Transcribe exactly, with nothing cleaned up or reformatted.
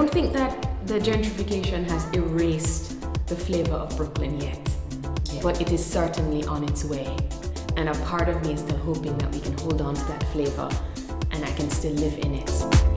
don't think that the gentrification has erased the flavor of Brooklyn yet, yeah. but it is certainly on its way. And a part of me is still hoping that we can hold on to that flavor and I can still live in it.